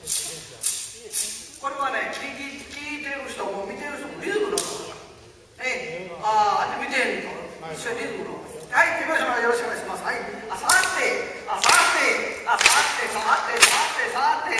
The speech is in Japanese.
これはね、聞いてる人も見てる人もリズムのことだ。あ見てるの一緒にリズムのこと。はい、行きましょう。よろしくお願いします。はい、さて、